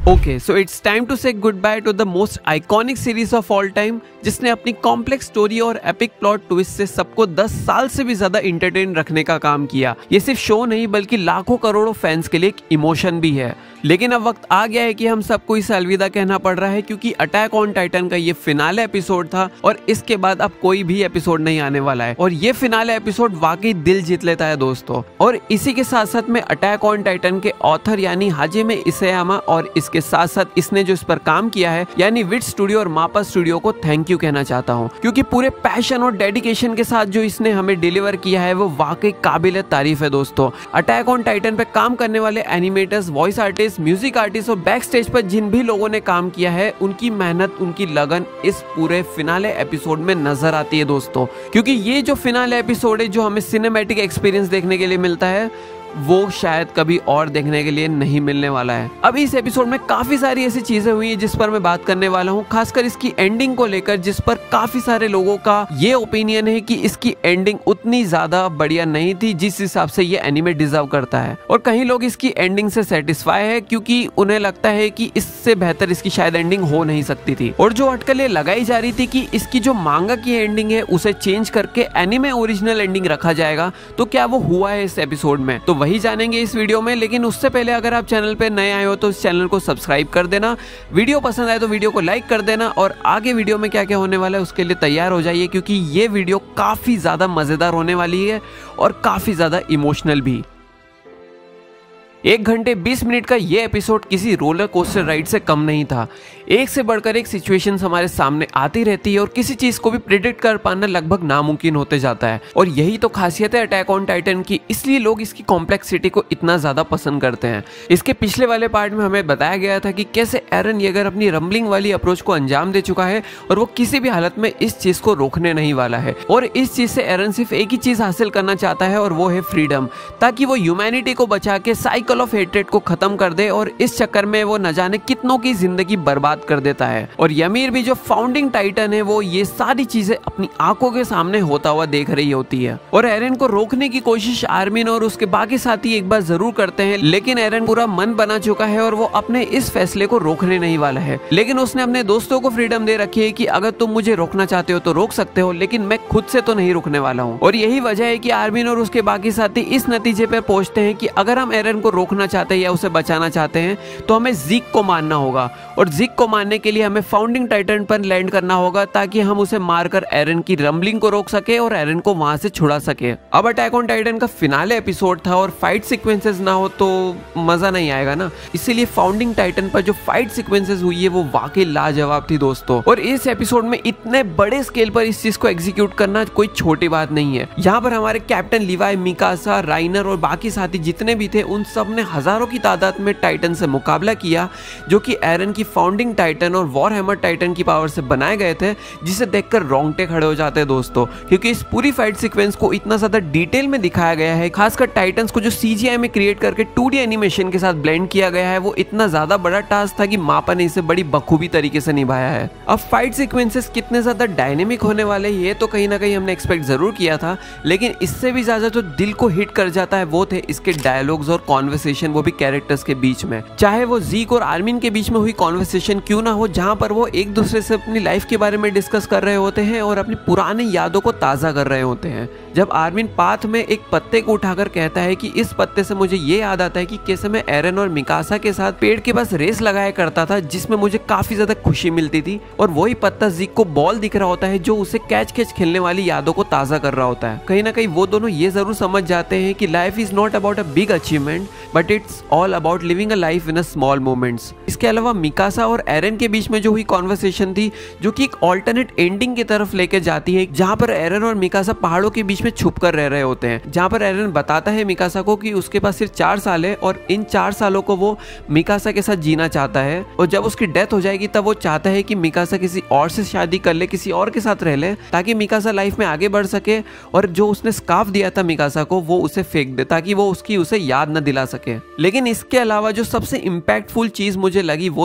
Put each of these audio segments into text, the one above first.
Okay, so it's time to say goodbye to the most iconic series of all time, जिसने अपनी complex story और epic plot twist से सबको 10 साल से भी ज्यादा इंटरटेन रखने का काम किया। ये सिर्फ शो नहीं बल्कि लाखों करोड़ों फैंस के लिए एक इमोशन भी है। लेकिन अब वक्त आ गया है कि हम सबको इसे अलविदा कहना पड़ रहा है, क्योंकि अटैक ऑन टाइटन का ये फिनाले एपिसोड था और इसके बाद अब कोई भी एपिसोड नहीं आने वाला है। और ये फिनाले एपिसोड वाकई दिल जीत लेता है दोस्तों। और इसी के साथ साथ में अटैक ऑन टाइटन के ऑथर यानी हाजिमे इसेयामा और इसके साथ साथ इसने जो इस पर काम किया है यानी विट स्टूडियो और मापा स्टूडियो को थैंक यू कहना चाहता हूँ, क्योंकि पूरे पैशन और डेडिकेशन के साथ जो इसने हमें डिलीवर किया है वो वाकई काबिल तारीफ है दोस्तों। अटैक ऑन टाइटन पे काम करने वाले animators, voice artist, music artist और बैक स्टेज पर जिन भी लोगों ने काम किया है, उनकी मेहनत, उनकी लगन इस पूरे फिनाले एपिसोड में नजर आती है दोस्तों। क्योंकि ये जो फिनाले एपिसोड है जो हमें सिनेमैटिक एक्सपीरियंस देखने के लिए मिलता है वो शायद कभी और देखने के लिए नहीं मिलने वाला है। अब इस एपिसोड में काफी सारी ऐसी चीजें हुई है जिस पर मैं बात करने वाला हूँ, खासकर इसकी एंडिंग को लेकर, जिस पर काफी सारे लोगों का ये ओपिनियन है कि इसकी एंडिंग उतनी ज्यादा बढ़िया नहीं थी जिस हिसाब से ये एनीमे डिजर्व करता है। और कई लोग इसकी एंडिंग से सेटिस्फाई है क्योंकि उन्हें लगता है कि इससे बेहतर इसकी शायद एंडिंग हो नहीं सकती थी। और जो अटकलें लगाई जा रही थी कि इसकी जो मांगा की एंडिंग है उसे चेंज करके एनीमे ओरिजिनल एंडिंग रखा जाएगा, तो क्या वो हुआ है इस एपिसोड में, तो वही जानेंगे इस वीडियो में। लेकिन उससे पहले अगर आप चैनल पे नए आए हो तो इस चैनल को सब्सक्राइब कर देना, वीडियो पसंद आए तो वीडियो को लाइक कर देना, और आगे वीडियो में क्या क्या होने वाला है उसके लिए तैयार हो जाइए, क्योंकि ये वीडियो काफी ज्यादा मजेदार होने वाली है और काफी ज्यादा इमोशनल भी। 1 घंटे 20 मिनट का ये एपिसोड किसी रोलर कोस्टर राइड से कम नहीं था। एक से बढ़कर एक सिचुएशंस हमारे सामने आती रहती है और किसी चीज को भी प्रिडिक्ट कर पाना लगभग नामुमकिन होते जाता है। और यही तो खासियत है अटैक ऑन टाइटन की, इसलिए लोग इसकी कॉम्प्लेक्सिटी को इतना ज्यादा पसंद करते हैं। इसके पिछले वाले पार्ट में हमें बताया गया था कि कैसे एरन येगर अपनी रंबलिंग वाली अप्रोच को अंजाम दे चुका है और वो किसी भी हालत में इस चीज को रोकने नहीं वाला है। और इस चीज से एरन सिर्फ एक ही चीज हासिल करना चाहता है और वो है फ्रीडम, ताकि वो ह्यूमैनिटी को बचा के साइकिल ऑफ हेट्रेड को खत्म कर दे। और इस चक्कर में वो न जाने कितनों की जिंदगी बर्बाद कर देता है। और ymir भी जो फाउंडिंग टाइटन है वो ये सारी चीजें अपनी आंखों के सामने होता हुआ देख रही होती है। और एरन को रोकने की कोशिश आर्मिन और उसके बाकी साथी एक बार जरूर करते हैं, लेकिन एरन पूरा मन बना चुका है और वो अपने इस फैसले को रोकने नहीं वाला है। लेकिन उसने अपने दोस्तों को फ्रीडम दे रखी है कि अगर तुम मुझे रोकना चाहते हो तो रोक सकते हो, लेकिन मैं खुद से तो नहीं रुकने वाला हूँ। और यही वजह है कि आर्मिन और उसके बाकी साथी इस नतीजे पर पहुंचते हैं कि अगर हम एरन को रोकना चाहते हैं या उसे बचाना चाहते हैं तो हमें ज़ीक को मारना होगा। और ज़ीक को मारने के लिए हमें फाउंडिंग टाइटन पर लैंड करना होगा, ताकि हम उसे मारकर एरन की रंबलिंग को रोक सके और एरन को वहां से छुड़ा सके। अब अटैक ऑन टाइटन का फिनाले एपिसोड था और फाइट सीक्वेंसेस ना हो तो मजा नहीं आएगा ना, इसीलिए फाउंडिंग टाइटन पर जो फाइट सीक्वेंसेस हुई है वो वाकई लाजवाब थी दोस्तों। और इस एपिसोड में इतने बड़े स्केल पर इस चीज को एग्जीक्यूट करना कोई छोटी बात नहीं है। यहाँ पर हमारे कैप्टन लिवाई, मिकासा, राइनर और बाकी साथी जितने भी थे उन सब ने हजारों की तादाद में टाइटन से मुकाबला किया, जो कि एरन की फाउंडिंग टाइटन और वॉरहैमर टाइटन की पावर से बनाए गए थे, जिसे देखकर रोंगटे खड़े हो जाते हैं दोस्तों। क्योंकि इस पूरी फाइट सीक्वेंस को इतना ज्यादा डिटेल में दिखाया गया है, खासकर टाइटन्स को जो CGI में क्रिएट करके 2D एनिमेशन के साथ ब्लेंड किया गया है, वो इतना ज्यादा बड़ा टास्क था कि मापा ने इसे बड़ी बखूबी तरीके से निभाया है। अब फाइट सीक्वेंसेस कितने ज्यादा डायनेमिक होने वाले ये तो कहीं ना कहीं हमने एक्सपेक्ट जरूर किया था, लेकिन इससे भी ज्यादा जो दिल को हिट कर जाता है वो थे इसके डायलॉग्स और कॉन्वर्सेशन, वो भी कैरेक्टर्स के बीच में। चाहे वो ज़ीक और आर्मिन के बीच में हुई कॉन्वर्सेशन क्यों ना हो, जहां पर वो एक दूसरे से अपनी लाइफ के बारे में डिस्कस कर रहे होते हैं और अपनी पुरानी यादों को ताज़ा कर रहे होते हैं। जब आर्मिन पाथ में एक पत्ते को उठाकर कहता है कि इस पत्ते से मुझे ये याद आता है कि कैसे मैं एरन और मिकासा के साथ पेड़ के पास रेस लगाया करता था, जिसमें मुझे काफी ज्यादा खुशी मिलती थी। और वही पत्ता ज़ीक को बॉल दिख रहा होता है जो उसे कैच कैच खेलने वाली यादों को ताज़ा कर रहा होता है। कहीं ना कहीं वो दोनों ये जरूर समझ जाते हैं कि life is not about a big achievement but it's all about living a life in a small moments. इसके अलावा मिकासा और एरन के बीच में जो हुई कॉन्वर्सेशन थी, जो कि एक ऑल्टरनेट एंडिंग की तरफ लेके जाती है, जहां पर एरन और मिकासा पहाड़ों के बीच में छुप कर रह रहे होते हैं, जहां पर एरन बताता है मिकासा को कि उसके पास सिर्फ 4 साल है और इन 4 सालों को वो मिकासा के साथ जीना चाहता है। और जब उसकी डेथ हो जाएगी तब वो चाहता है कि मिकासा किसी और से शादी कर ले, किसी और के साथ रह ले, ताकि मिकासा लाइफ में आगे बढ़ सके। और जो उसने स्कार्फ दिया था मिकासा को वो उसे फेंक दे, ताकि वो उसकी उसे याद न दिला सके। लेकिन इसके अलावा जो सबसे इम्पैक्टफुल चीज मुझे लगी वो थी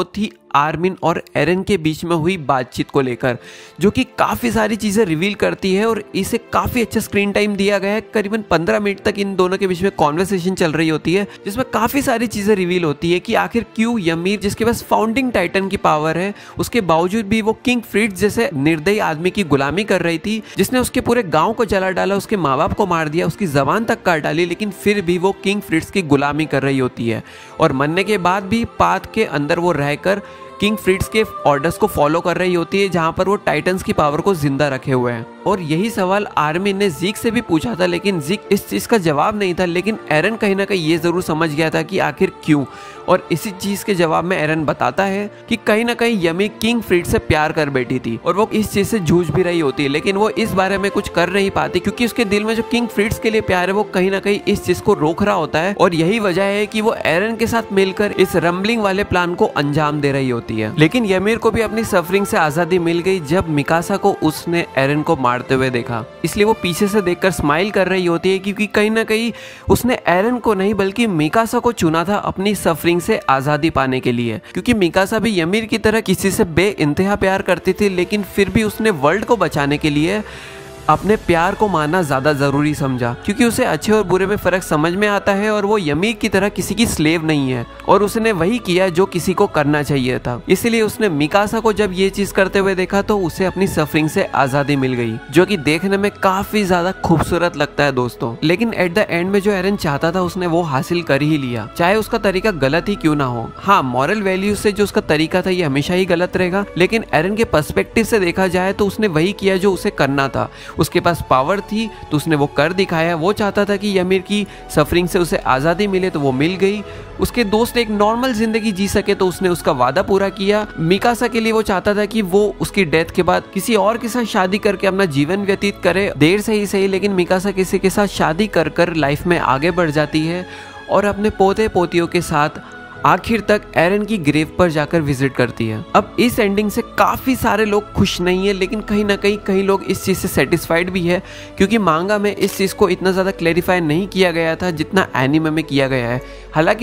आर्मिन और एरन के बीच में हुई बातचीत को लेकर, जो कि काफ़ी सारी चीज़ें रिवील करती है और इसे काफ़ी अच्छा स्क्रीन टाइम दिया गया है। करीबन 15 मिनट तक इन दोनों के बीच में कॉन्वर्सेशन चल रही होती है, जिसमें काफ़ी सारी चीज़ें रिवील होती है कि आखिर क्यों ymir, जिसके पास फाउंडिंग टाइटन की पावर है, उसके बावजूद भी वो किंग फ्रिट्ज जैसे निर्दयी आदमी की गुलामी कर रही थी, जिसने उसके पूरे गाँव को जला डाला, उसके माँ बाप को मार दिया, उसकी जबान तक काट डाली, लेकिन फिर भी वो किंग फ्रिट्ज की गुलामी कर रही होती है। और मरने के बाद भी पाथ के अंदर वो रहकर किंग फ्रिट्ज के ऑर्डर्स को फॉलो कर रही होती है, जहां पर वो टाइटन्स की पावर को जिंदा रखे हुए हैं। और यही सवाल आर्मिन ने ज़ीक से भी पूछा था, लेकिन ज़ीक इस चीज़ का जवाब नहीं था। लेकिन एरन कहीं ना कहीं ये ज़रूर समझ गया था कि आखिर क्यों, और इसी चीज़ के जवाब में एरन बताता है कि कहीं ना कहीं ymir किंग फ्रिट्ज से प्यार कर बैठी थी और वो इस चीज़ से जूझ भी रही होती है, लेकिन वो इस बारे में कुछ कर नहीं पाती क्योंकि उसके दिल में जो किंग फ्रिट्ज के लिए प्यार है वो कहीं ना कहीं इस चीज़ को रोक रहा होता है। और यही वजह है कि वो एरन के साथ मिलकर इस रंबलिंग वाले प्लान को अंजाम दे रही होती है। लेकिन ymir को भी अपनी सफरिंग से आज़ादी मिल गई जब मिकासा को उसने एरन को मारते हुए देखा, इसलिए वो पीछे से देखकर स्माइल कर रही होती है क्योंकि कहीं ना कहीं उसने एरन को नहीं बल्कि मिकासा को चुना था अपनी सफरिंग से आज़ादी पाने के लिए। क्योंकि मिकासा भी ymir की तरह किसी से बेइंतहा प्यार करती थी, लेकिन फिर भी उसने वर्ल्ड को बचाने के लिए अपने प्यार को मानना ज्यादा जरूरी समझा, क्योंकि उसे अच्छे और बुरे में फर्क समझ में आता है और वो ymir की तरह किसी की स्लेव नहीं है और उसने वही किया जो किसी को करना चाहिए था। इसलिए उसने मिकासा को जब ये चीज करते हुए देखा तो उसे अपनी सफरिंग से आजादी मिल गई, जो कि देखने में काफी ज्यादा खूबसूरत लगता है दोस्तों। लेकिन एट द एंड में जो एरन चाहता था उसने वो हासिल कर ही लिया, चाहे उसका तरीका गलत ही क्यों ना हो। हाँ, मॉरल वैल्यू से जो उसका तरीका था ये हमेशा ही गलत रहेगा, लेकिन एरन के पर्सपेक्टिव से देखा जाए तो उसने वही किया जो उसे करना था। उसके पास पावर थी तो उसने वो कर दिखाया। वो चाहता था कि ymir की सफरिंग से उसे आज़ादी मिले तो वो मिल गई। उसके दोस्त एक नॉर्मल जिंदगी जी सके तो उसने उसका वादा पूरा किया। मिकासा के लिए वो चाहता था कि वो उसकी डेथ के बाद किसी और के साथ शादी करके अपना जीवन व्यतीत करे, देर से ही सही, लेकिन मिकासा किसी के साथ शादी कर कर लाइफ में आगे बढ़ जाती है और अपने पोते पोतियों के साथ आखिर तक एरन की ग्रेव पर जाकर विजिट करती है। अब इस एंडिंग से काफी सारे लोग खुश नहीं है, लेकिन कहीं ना कहीं कई लोग इस चीज से सेटिस्फाइड भी है, क्योंकि मांगा में इस चीज को इतना ज्यादा क्लैरिफाई नहीं किया गया था जितना एनीमे में किया गया है। हालांकि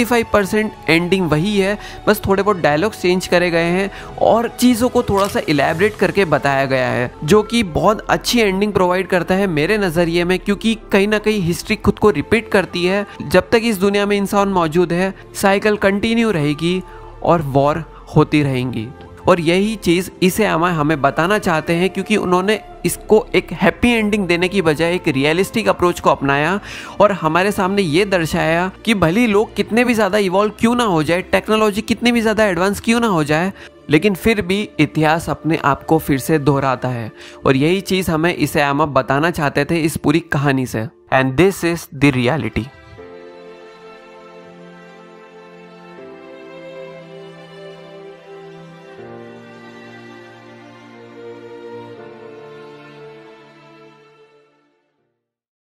95% एंडिंग वही है, बस थोड़े बहुत डायलॉग्स चेंज करे गए हैं और चीज़ों को थोड़ा सा इलैबोरेट करके बताया गया है, जो कि बहुत अच्छी एंडिंग प्रोवाइड करता है मेरे नज़रिए में, क्योंकि कहीं ना कहीं हिस्ट्री खुद को रिपीट करती है। जब तक इस दुनिया में इंसान मौजूद है साइकिल कंटिन्यू रहेगी और वॉर होती रहेंगी, और यही चीज़ इसेयामा हमें बताना चाहते हैं, क्योंकि उन्होंने इसको एक हैप्पी एंडिंग देने की बजाय एक रियलिस्टिक अप्रोच को अपनाया और हमारे सामने ये दर्शाया कि भले लोग कितने भी ज़्यादा इवॉल्व क्यों ना हो जाए, टेक्नोलॉजी कितनी भी ज़्यादा एडवांस क्यों ना हो जाए, लेकिन फिर भी इतिहास अपने आप को फिर से दोहराता है। और यही चीज़ हमें इसेयामा बताना चाहते थे इस पूरी कहानी से। And this is the reality.